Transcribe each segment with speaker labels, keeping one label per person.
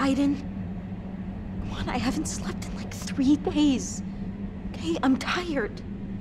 Speaker 1: Aiden. Come on, I haven't slept in like 3 days. Okay, I'm tired.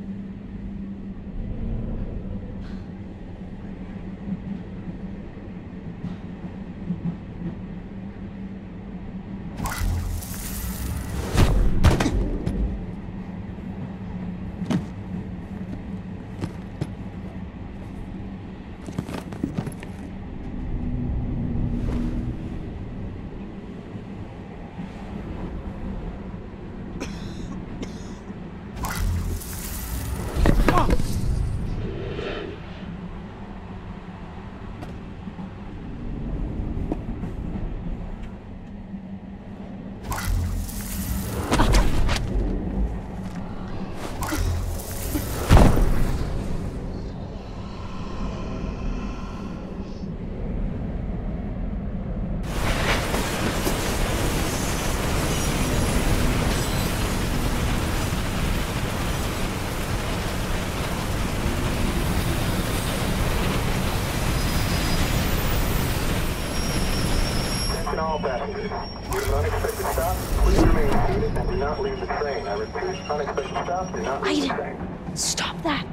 Speaker 2: All passengers. Due to unexpected stop, please remain seated and do not leave the train. I repeat, unexpected stop, do not leave the train.
Speaker 1: Aiden, stop that.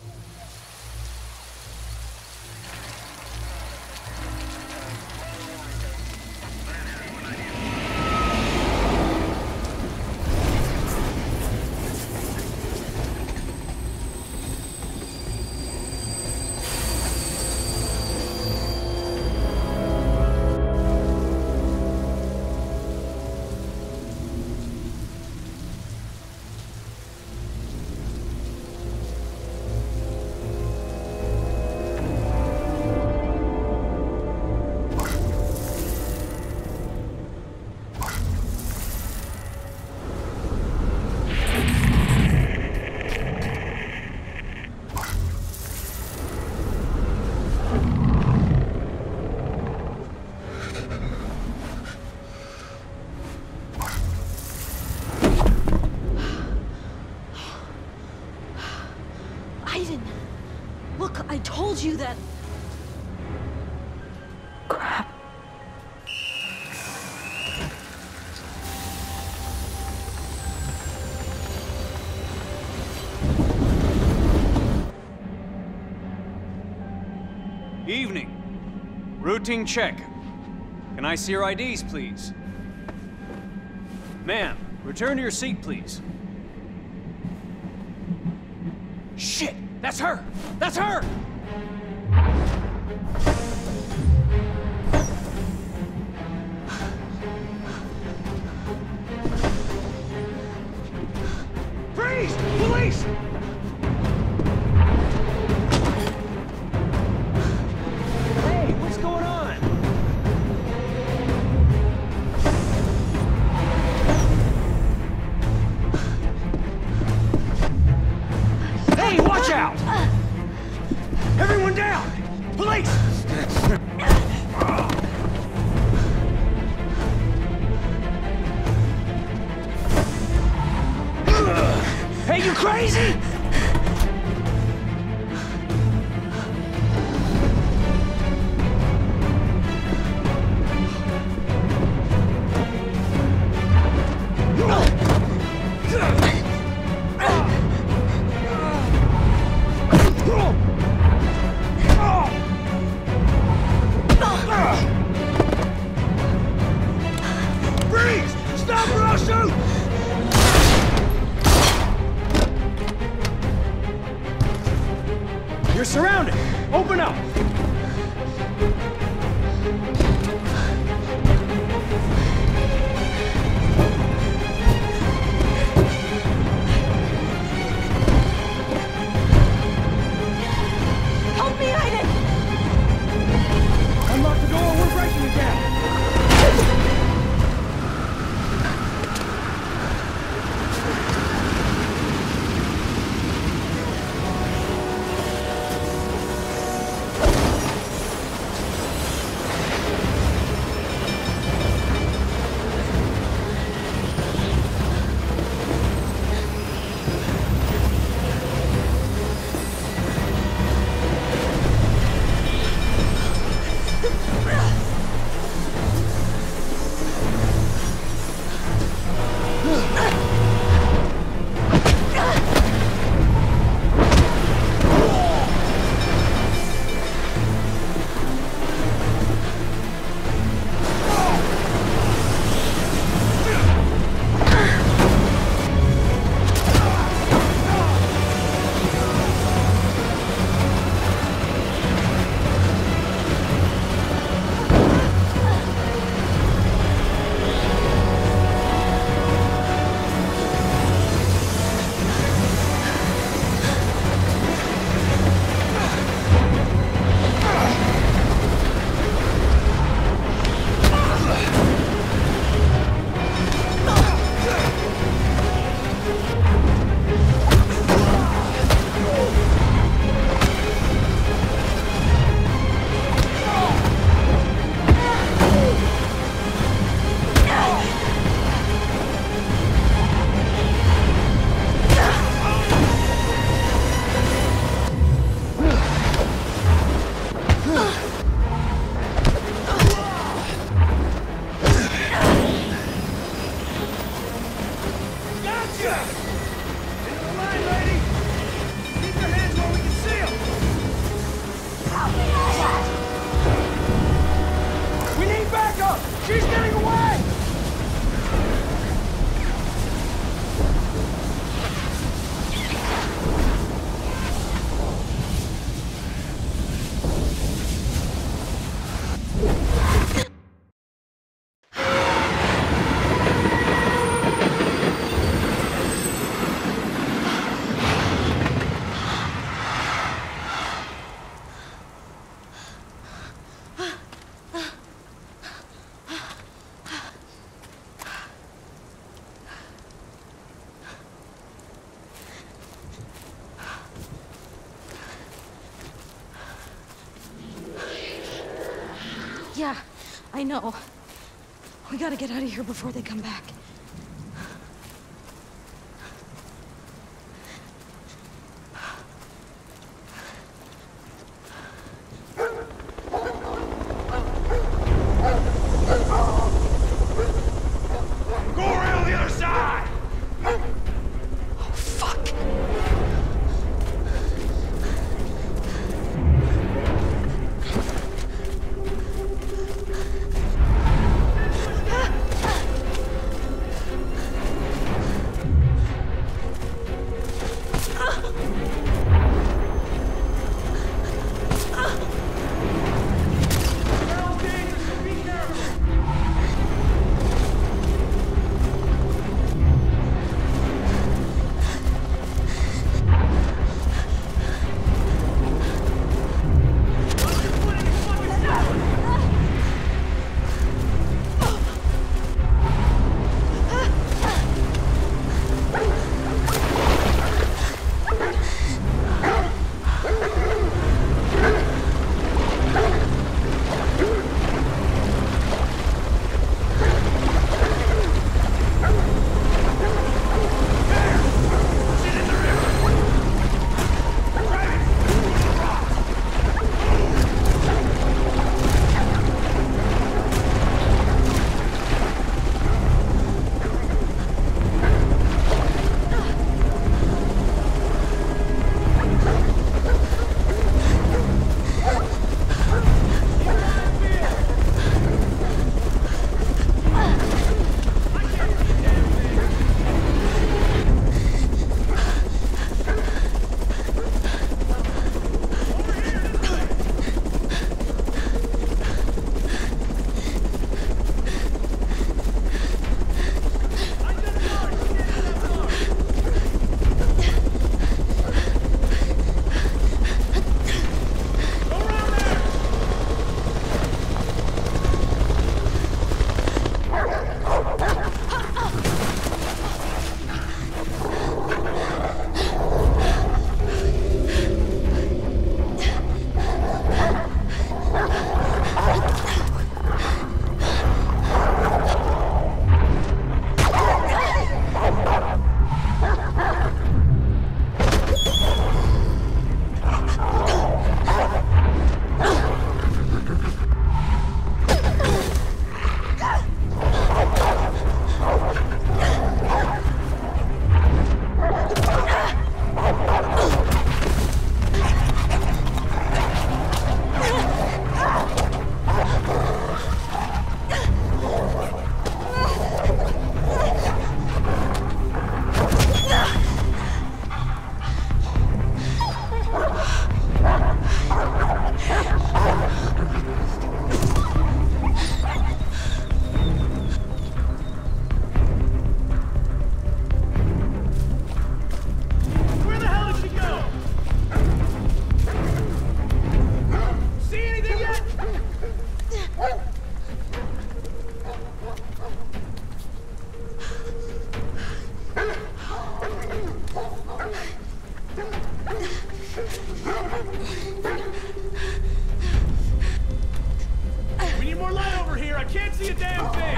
Speaker 1: Aiden, look, I told you that... Crap.
Speaker 3: Evening. Routine check. Can I see your IDs, please? Ma'am, return to your seat, please. Shit! That's her! That's her! Freeze! Police! Hey, what's going on? Hey, watch out! Everyone down! Police! Hey, you crazy? Freeze! Stop or I'll shoot!
Speaker 1: Yeah, I know. We gotta get out of here before they come back.
Speaker 4: Go around the other side!
Speaker 1: Oh, fuck!
Speaker 4: We need more light over here. I can't see a damn thing.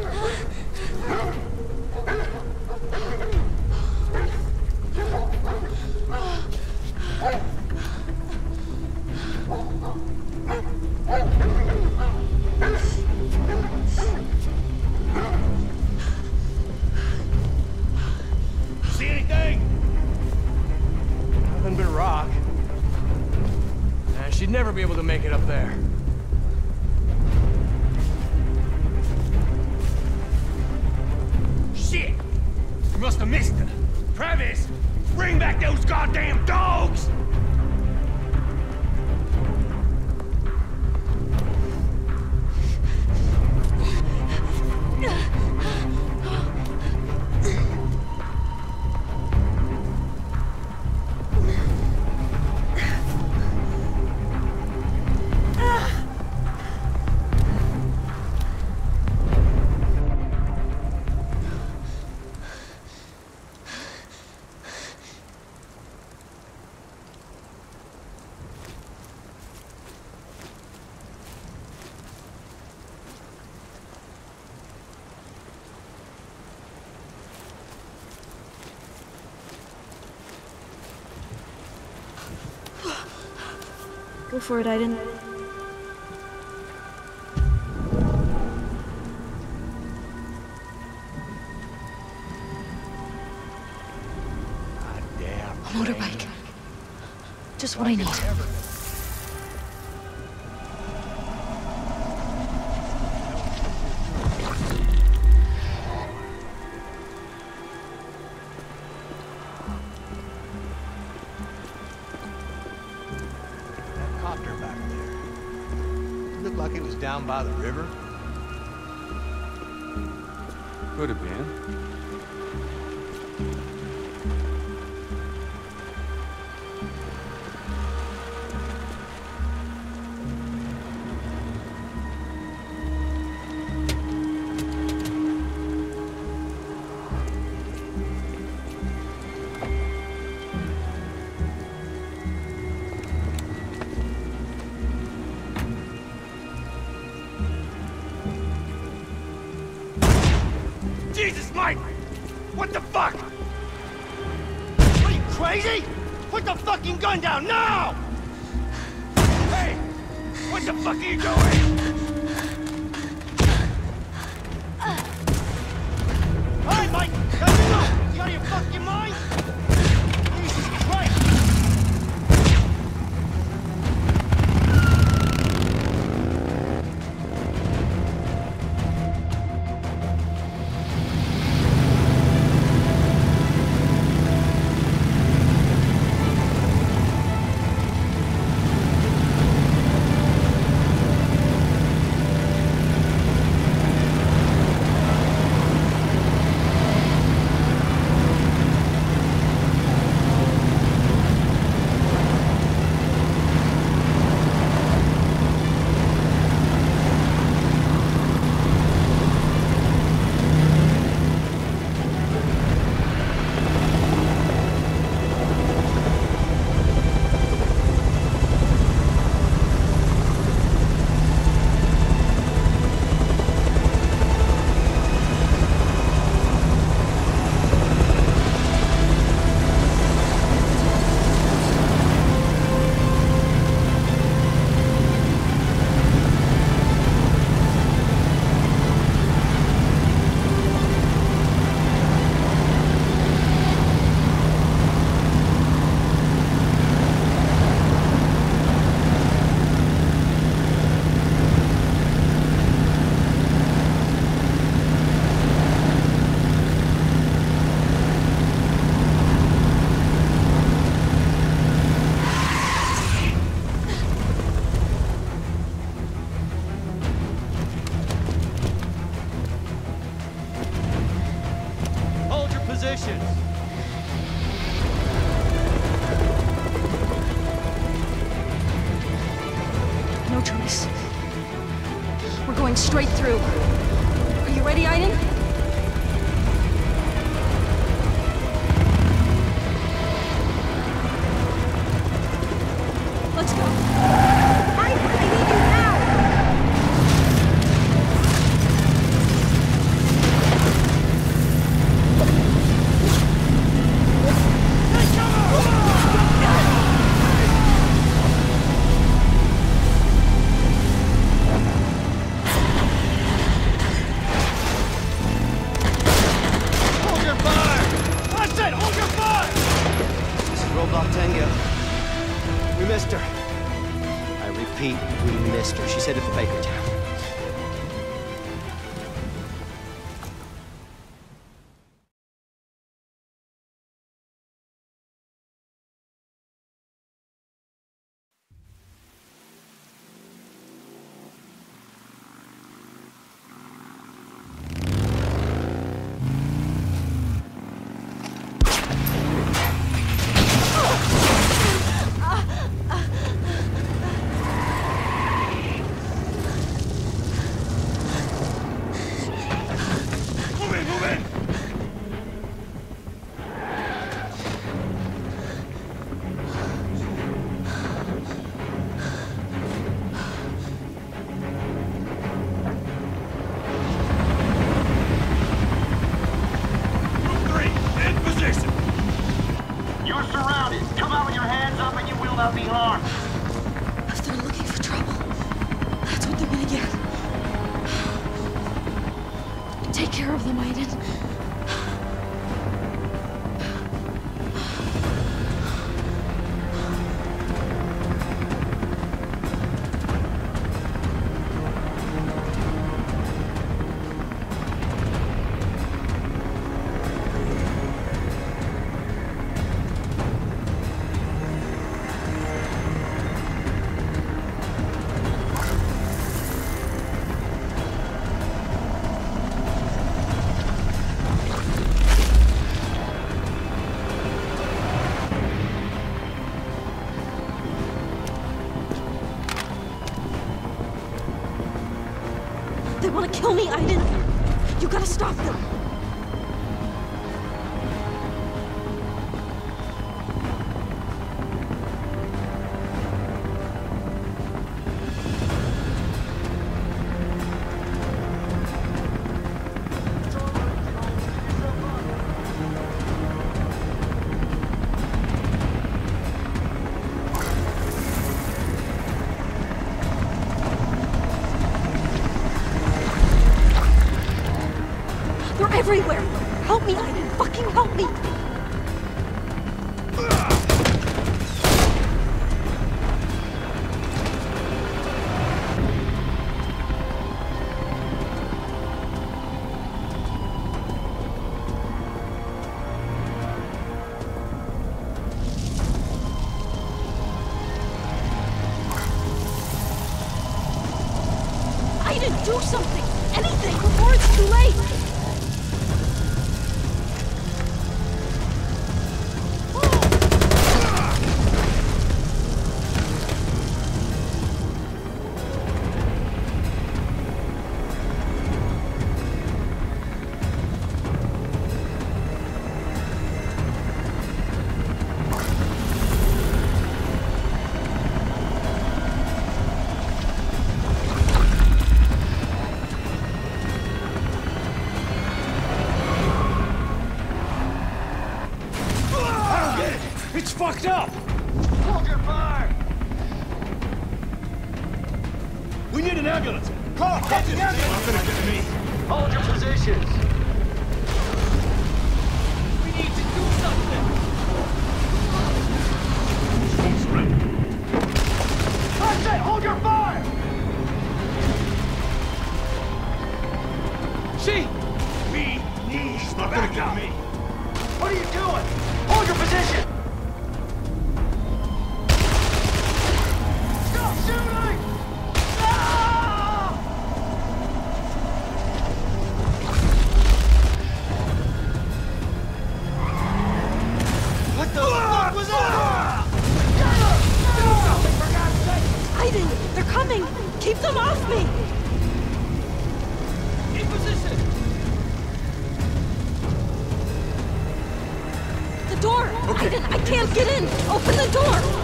Speaker 4: See anything?
Speaker 5: Nothing but rock. She'd never be able to make it up there.
Speaker 1: Go for it, Aiden.
Speaker 4: Damn.
Speaker 1: A motorbike. Just what I need.
Speaker 4: That copter back there. It looked like it was down by the river.
Speaker 3: Could have been.
Speaker 4: Jesus, Mike! What the fuck? Are you crazy? Put the fucking gun down now! Hey! What the fuck are you doing? Hey, Mike! Let me go! You out of your fucking mind? Jesus Christ! Positions.
Speaker 1: No choice. We're going straight through. Are you ready, Aiden? Let's go. I need you now.
Speaker 6: We missed her. I repeat, we missed her. She's headed for Bakertown.
Speaker 1: of them, Aiden. They want to kill me, Aiden! You gotta stop them! They're everywhere! Help me, Aiden! Fucking help me! Aiden, do something! Anything before it's too late!
Speaker 4: It's fucked up! Hold your fire! We need an ambulance! Call! Get the ambulance! Not gonna get me! Hold your positions! We need to do something! Smoke's ready! I said hold your fire! She! We need She's not gonna get me! What are you doing? Hold your position!
Speaker 1: Aiden, they're coming! Keep them off me!
Speaker 4: In position!
Speaker 1: The door!
Speaker 4: Okay.
Speaker 1: Aiden, I can't get in! Open the door!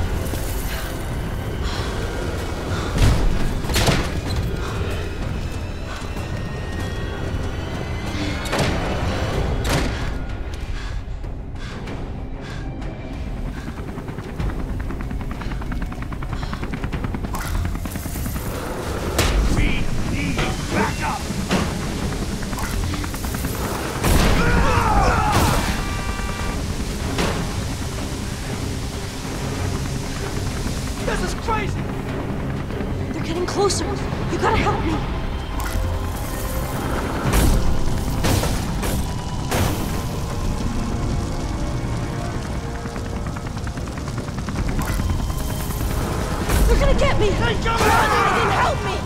Speaker 4: This is crazy!
Speaker 1: They're getting closer! You gotta help me! They're gonna get me!
Speaker 4: Hey, come
Speaker 1: Come on,
Speaker 4: on!
Speaker 1: Aiden, help me!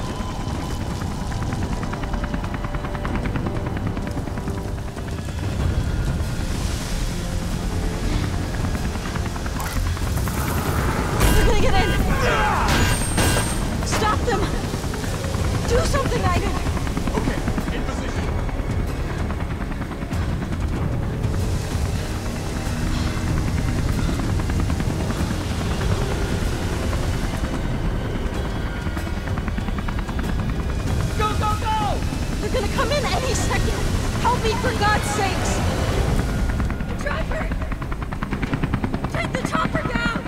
Speaker 1: Get in! Stop them! Do something, Aiden!
Speaker 4: Okay, in position. Go, go, go!
Speaker 1: They're gonna come in any second! Help me, for God's sakes! Driver! Take the chopper down!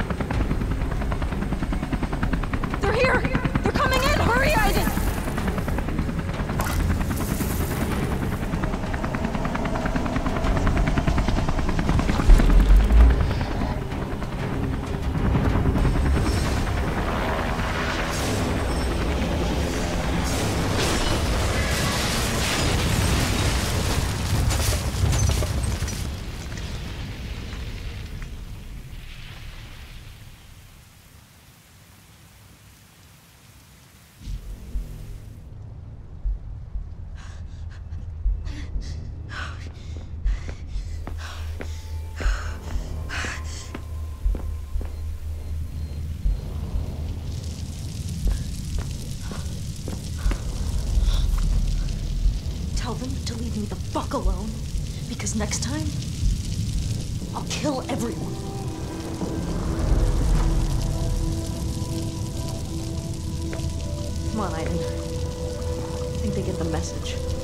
Speaker 1: They're here! They're coming in! Hurry, Aiden! them to leave me the fuck alone? Because next time, I'll kill everyone. Come on, Aiden. I think they get the message.